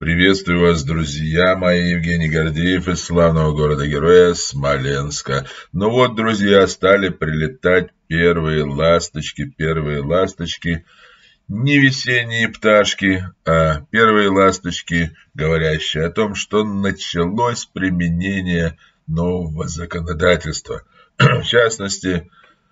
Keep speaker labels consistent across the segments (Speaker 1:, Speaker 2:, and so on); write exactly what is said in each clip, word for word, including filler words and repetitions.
Speaker 1: Приветствую вас, друзья мои, Евгений Гордеев из славного города-героя Смоленска. Ну вот, друзья, стали прилетать первые ласточки, первые ласточки, не весенние пташки, а первые ласточки, говорящие о том, что началось применение нового законодательства. В частности,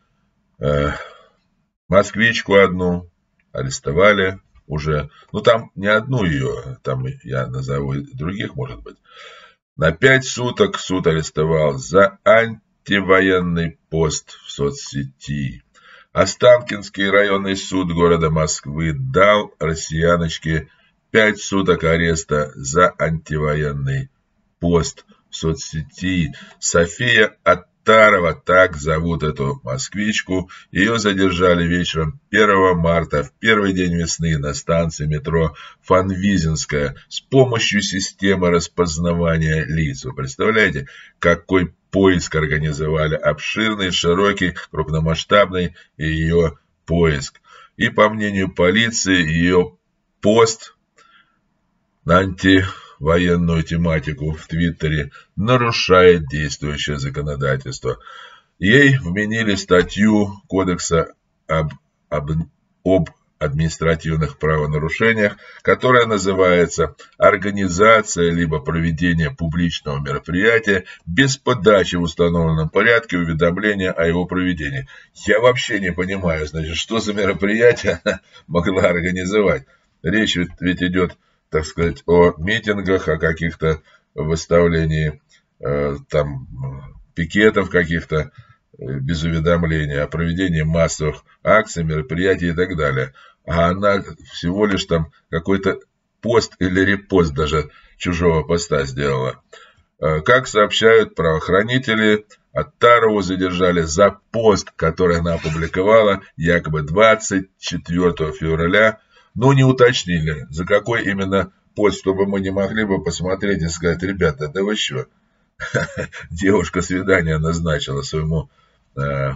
Speaker 1: москвичку одну арестовали уже, ну там не одну ее, там я назову и других, может быть. На пять суток суд арестовал за антивоенный пост в соцсети. Останкинский районный суд города Москвы дал россияночке пять суток ареста за антивоенный пост в соцсети. София Аттарова, так зовут эту москвичку, ее задержали вечером первого марта, в первый день весны, на станции метро Фанвизинская с помощью системы распознавания лиц. Вы представляете, какой поиск организовали? Обширный, широкий, крупномасштабный ее поиск. И по мнению полиции, ее пост на антивоенную тематику в Твиттере нарушает действующее законодательство. Ей вменили статью Кодекса об, об, об административных правонарушениях, которая называется «Организация либо проведение публичного мероприятия без подачи в установленном порядке уведомления о его проведении». Я вообще не понимаю, значит, что за мероприятие она могла организовать. Речь ведь, ведь идет, так сказать, о митингах, о каких-то выставлении э, там пикетов каких-то э, без уведомления, о проведении массовых акций, мероприятий и так далее. А она всего лишь там какой-то пост или репост даже чужого поста сделала. Как сообщают правоохранители, Аттарову задержали за пост, который она опубликовала якобы двадцать четвёртого февраля. Но не уточнили, за какой именно пост, чтобы мы не могли бы посмотреть и сказать: ребята, да вы что? Девушка свидание назначила своему э,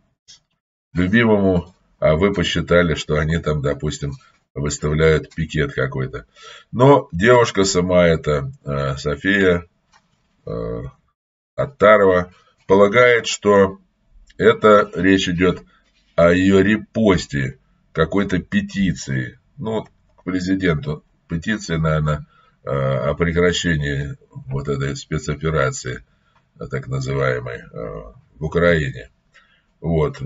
Speaker 1: любимому, а вы посчитали, что они там, допустим, выставляют пикет какой-то. Но девушка сама, эта э, София э, Аттарова, полагает, что это речь идет о ее репосте какой-то петиции, ну, к президенту, петиции, наверное, о прекращении вот этой спецоперации, так называемой, в Украине. Вот.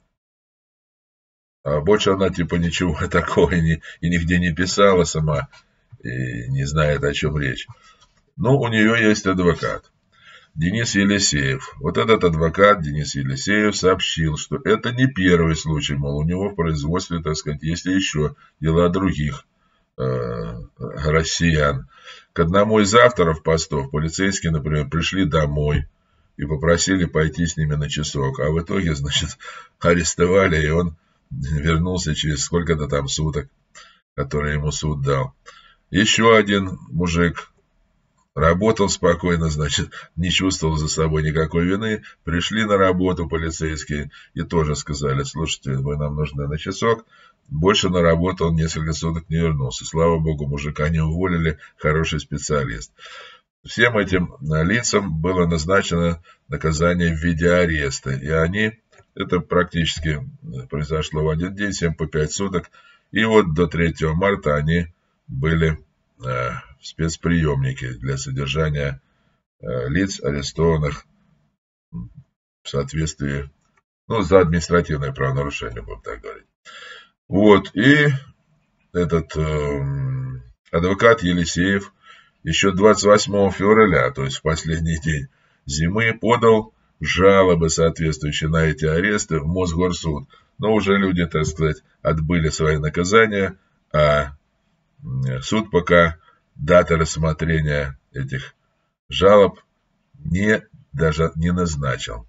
Speaker 1: А больше она типа ничего такого и, не, и нигде не писала сама, и не знает, о чем речь. Но у нее есть адвокат, Денис Елисеев. Вот этот адвокат Денис Елисеев сообщил, что это не первый случай, мол, у него в производстве, так сказать, есть и еще дела других э, россиян. К одному из авторов постов полицейские, например, пришли домой и попросили пойти с ними на часок, а в итоге, значит, арестовали, и он вернулся через сколько-то там суток, которые ему суд дал. Еще один мужик работал спокойно, значит, не чувствовал за собой никакой вины. Пришли на работу полицейские и тоже сказали: слушайте, вы нам нужны на часок. Больше на работу он несколько суток не вернулся. Слава богу, мужика не уволили, хороший специалист. Всем этим лицам было назначено наказание в виде ареста. И они, это практически произошло в один день, семь по пять суток. И вот до третьего марта они были в спецприемнике для содержания э, лиц, арестованных в соответствии, ну, за административное правонарушение, будем так говорить. Вот, и этот э, адвокат Елисеев еще двадцать восьмого февраля, то есть в последний день зимы, подал жалобы, соответствующие на эти аресты, в Мосгорсуд. Но уже люди, так сказать, отбыли свои наказания, а суд пока даты рассмотрения этих жалоб не, даже не назначил.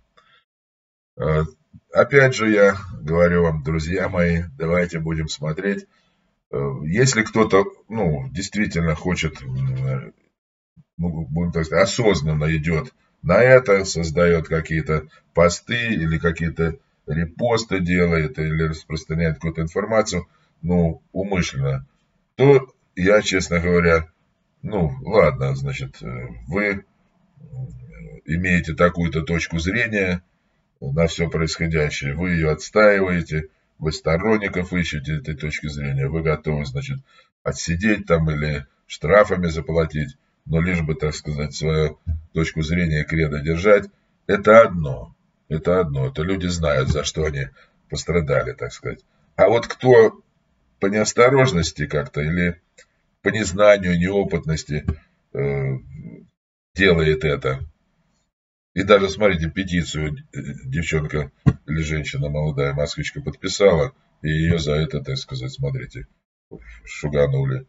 Speaker 1: Опять же, я говорю вам, друзья мои, давайте будем смотреть. Если кто-то, ну, действительно хочет, ну, будем так сказать, осознанно идет на это, создает какие-то посты или какие-то репосты делает, или распространяет какую-то информацию, ну, умышленно, то я, честно говоря, ну, ладно, значит, вы имеете такую-то точку зрения на все происходящее, вы ее отстаиваете, вы сторонников ищете этой точки зрения, вы готовы, значит, отсидеть там или штрафами заплатить, но лишь бы, так сказать, свою точку зрения кредо держать, это одно, это одно, это люди знают, за что они пострадали, так сказать. А вот кто по неосторожности как-то или по незнанию, неопытности э, делает это. И даже, смотрите, петицию девчонка или женщина молодая, москвичка, подписала, и ее за это, так сказать, смотрите, шуганули.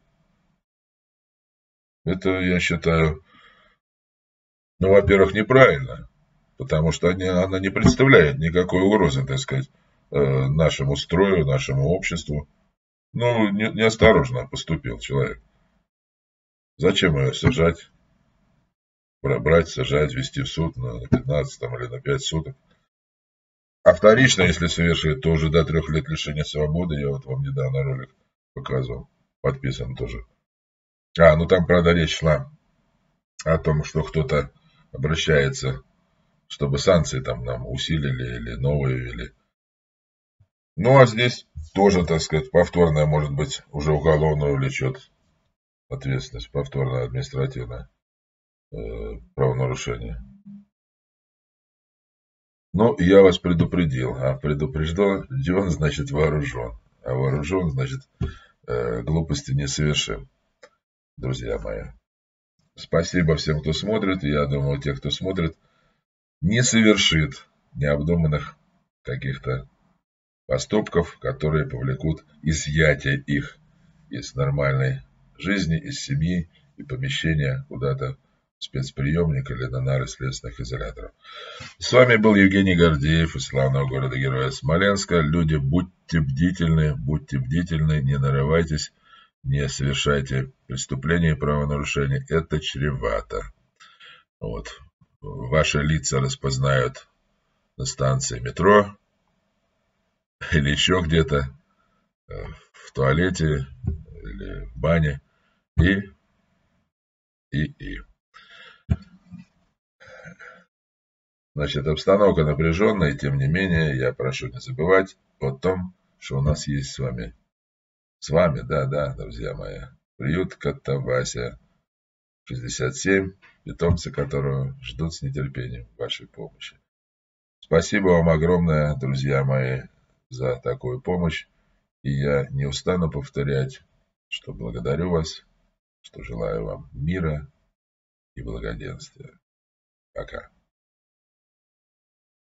Speaker 1: Это, я считаю, ну, во-первых, неправильно, потому что они, она не представляет никакой угрозы, так сказать, нашему строю, нашему обществу. Ну, не, неосторожно поступил человек. Зачем ее сажать? Брать, сажать, вести в суд на пятнадцать там, или на пять суток. А вторично, если совершит, то уже до трех лет лишения свободы. Я вот вам недавно ролик показывал. Подписан тоже. А, ну там, правда, речь шла о том, что кто-то обращается, чтобы санкции там нам усилили или новые ввели. Ну, а здесь тоже, так сказать, повторное, может быть, уже уголовно влечет ответственность, повторное административное э, правонарушение. Ну, я вас предупредил, а предупрежден, значит вооружен. А вооружен, значит, э, глупости не совершим, друзья мои. Спасибо всем, кто смотрит. Я думаю, те, кто смотрит, не совершит необдуманных каких-то поступков, которые повлекут изъятие их из нормальной жизни, из семьи и помещения куда-то в спецприемник или на нары следственных изоляторов. С вами был Евгений Гордеев из славного города-героя Смоленска. Люди, будьте бдительны, будьте бдительны, не нарывайтесь, не совершайте преступления и правонарушения. Это чревато. Вот. Ваши лица распознают на станции метро или еще где-то, в туалете или в бане. И, и, и. Значит, обстановка напряженная, и тем не менее, я прошу не забывать о том, что у нас есть с вами, с вами, да, да, друзья мои, приют Катавася шестьдесят семь, питомцы которого ждут с нетерпением вашей помощи. Спасибо вам огромное, друзья мои, за такую помощь. И я не устану повторять, что благодарю вас, что желаю вам мира и благоденствия. Пока.